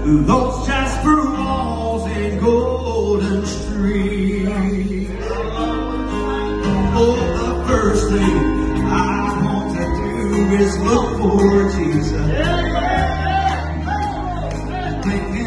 those jasper walls and golden streets. Oh, the first thing I want to do is look for Jesus.